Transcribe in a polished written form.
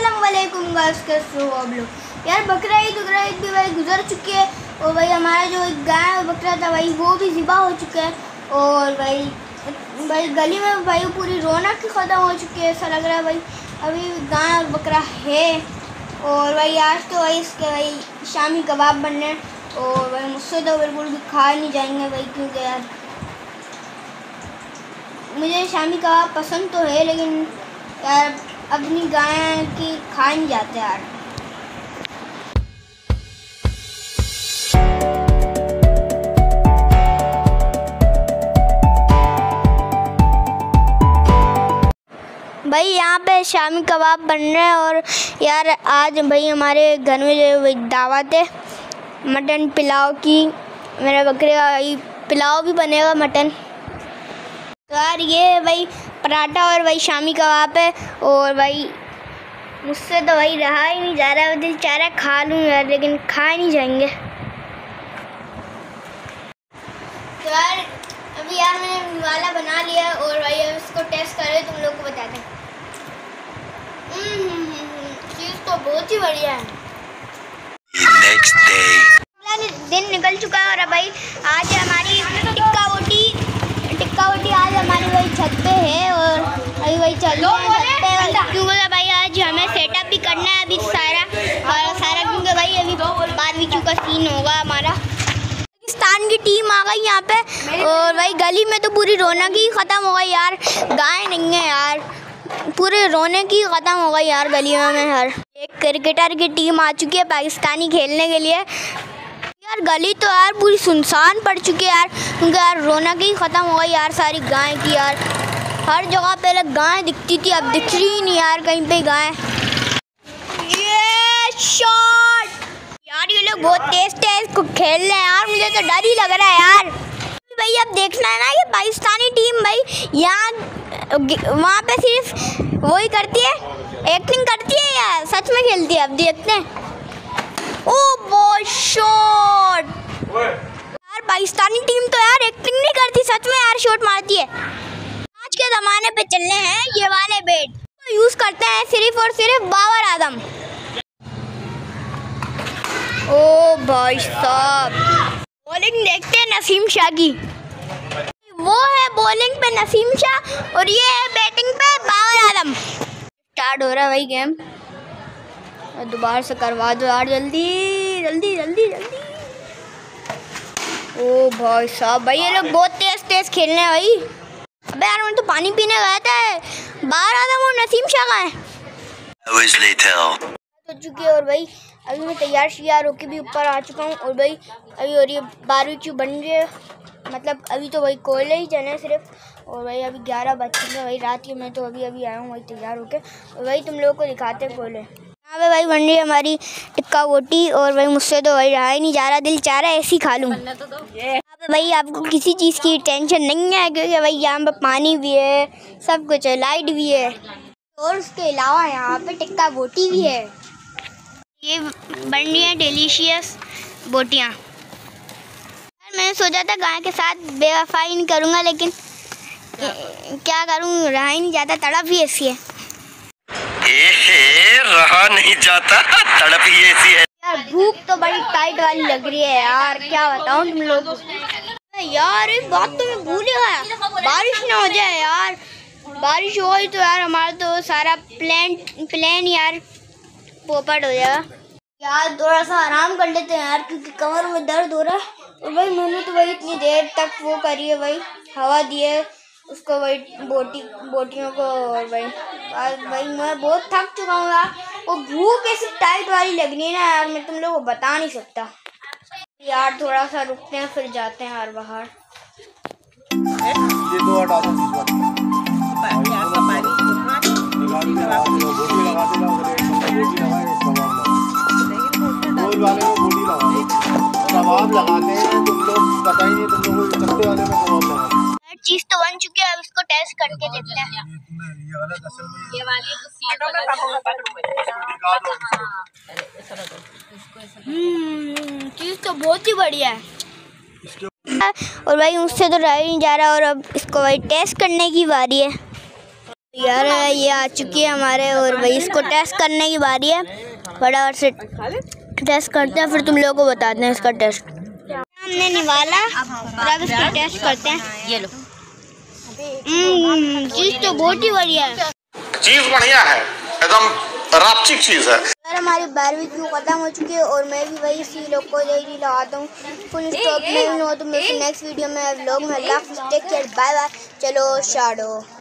अस्सलामुअलैकुम गाइस, कैसे हो आप लोग। यार बकरा ईद भी भाई गुजर चुकी है और भाई हमारा जो एक गाय और बकरा था भाई वो भी ज़िबा हो चुका है। और भाई गली में भाई पूरी रौनक ही ख़त्म हो चुकी है। ऐसा लग रहा है भाई अभी गाय और बकरा है। और भाई आज तो भाई इसके भाई शामी कबाब बनने हैं और भाई मुझसे तो बिल्कुल भी खा नहीं जाएंगे भाई, क्योंकि यार मुझे शामी कबाब पसंद तो है लेकिन यार अपनी गाय की खा नहीं जाते यार। भाई यहाँ पे शामी कबाब बन रहे हैं और यार आज भाई हमारे घर में जो दावत है मटन पुलाव की। मेरे बकरे का भाई पुलाव भी बनेगा मटन। तो यार ये भाई पराठा और भाई शामी कबाब है और भाई मुझसे तो भाई रहा ही नहीं जा रहा है। दिल चाह रहा है खा लूँ यार, लेकिन खा नहीं जाएंगे। तो यार अभी यार मैंने निवाला बना लिया और भाई अब इसको टेस्ट कर रहे तुम लोग को बताते हैं। चीज़ तो बहुत ही बढ़िया है। नेक्स्ट डे दिन निकल चुका है और भाई आज हमारी टिक्का वोटी आज हमारी वही छत पे है और अभी वही चल रही है छत पे, क्योंकि भाई आज हमें सेटअप भी करना है अभी सारा क्योंकि भाई अभी बारबेक्यू का सीन होगा हमारा। पाकिस्तान की टीम आ गई यहाँ पे और भाई गली में तो पूरी रौनक ही ख़त्म हो गई यार। गाय नहीं है यार, पूरे रौनक ही ख़त्म हो गई यार गलियों में। हर एक क्रिकेटर की टीम आ चुकी है पाकिस्तानी खेलने के लिए। यार गली तो यार पूरी सुनसान पड़ चुकी है यार, क्योंकि यार रौनक ही ख़त्म हो गई यार सारी गाय की। यार हर जगह पहले गाय दिखती थी, अब दिख रही नहीं यार कहीं पे गाय। ये शॉट यार, ये लोग बहुत तेज को खेल रहे हैं यार, मुझे तो डर ही लग रहा है यार। भाई अब देखना है ना कि पाकिस्तानी टीम भाई यहाँ वहाँ पे सिर्फ वही करती है, एक्टिंग करती है या सच में खेलती है। अब देखते हैं। ओ बॉय शॉट यार, पाकिस्तानी टीम तो यार एक्टिंग नहीं करती, सच में यार शॉट मारती है। आज के ज़माने पे चलने हैं ये वाले बैट तो यूज़ करते हैं सिर्फ और सिर्फ बाबर आजम। ओ भाई साहब, बॉलिंग देखते हैं नसीम शाह की। वो है बॉलिंग पे नसीम शाह और ये है बैटिंग पे बाबर आजम। स्टार्ट हो रहा है भाई गेम, दोबारा से करवा दो यार, जल्दी जल्दी जल्दी जल्दी। ओ भाई साहब, भाई ये लोग बहुत तेज खेल रहे हैं भाई। अबे यार मैं तो पानी पीने गया था, बाहर आ था वो नसीम शाह का है। हो चुकी है और भाई अभी मैं तैयार होके भी ऊपर आ चुका हूँ और भाई अभी और ये बारबेक्यू बन रही है। मतलब अभी तो भाई कोयले ही चले सिर्फ और भाई अभी 11 बज चुके हैं भाई रात के। मैं तो अभी आया हूँ भाई तैयार होके और भाई तुम लोगों को दिखाते हैं कोयले। यहाँ पे भाई बन रही है हमारी टिक्का वोटी और भाई मुझसे तो भाई रहा ही नहीं जा रहा, दिल चाह रहा है ऐसे ही खा लूँ। यहाँ पे भाई आपको किसी चीज़ की टेंशन नहीं है, क्योंकि भाई यहाँ पे पानी भी है, सब कुछ है, लाइट भी है और उसके अलावा यहाँ पे टिक्का वोटी भी है। ये बन रही है डिलीशियस बोटियाँ। मैंने सोचा था गाय के साथ बेवफाई नहीं करूँगा, लेकिन क्या करूँ, रहा ही नहीं जाता, तड़प ही ऐसी है। रहा नहीं जाता, तड़प ही ऐसी है यार। भूख तो बड़ी टाइट वाली लग रही है यार, क्या बताऊँ तुम लोग यार। एक बात तो मैं भूल ही गया, बारिश ना हो जाए यार। बारिश हो गई तो यार हमारा तो सारा प्लान यार पोपट हो जाएगा यार। थोड़ा सा आराम कर लेते हैं यार, क्योंकि कमर में दर्द हो रहा है। और भाई मैंने तो भाई इतनी देर तक वो करी है भाई, हवा दी है उसको भाई बोटियों को। और भाई मैं बहुत थक चुका हूँ यार। वो भूख ऐसी टाइट वाली लग रही है ना यार, मैं तुम लोगों को बता नहीं सकता यार। थोड़ा सा रुकते हैं फिर जाते हैं यार बाहर। ये दो हटा दो, कबाब लगाते हैं तुम लोग, पता ही नहीं तुम लोग चलते वाले में कबाब लगाते हैं। चीज तो बन चुकी है, अब इसको टेस्ट करके देखते हैं। ये वाली चीज तो बहुत ही बढ़िया है और भाई मुझसे तो रह ही नहीं जा रहा और अब इसको भाई टेस्ट करने की बारी है। यार ये आ चुकी है हमारे, और भाई इसको टेस्ट करने की बारी है। फटाफट से टेस्ट करते हैं, फिर तुम लोगों को बताते हैं इसका टेस्ट। हमने निवाला और अब इसका टेस्ट करते हैं। ये लो, चीज़ तो बहुत ही बढ़िया है। चीज बढ़िया है, एकदम रापचिक चीज है। यार हमारी बारबेक्यू खत्म हो चुकी है और मैं भी वही इसी लोग को यही लगाता हूँ फुल स्टॉप। नहीं हुआ तो मैं नेक्स्ट वीडियो में व्लॉग में। अल्लाह हाफ़िज़, टेक केयर, बाय बाय। चलो शाडो।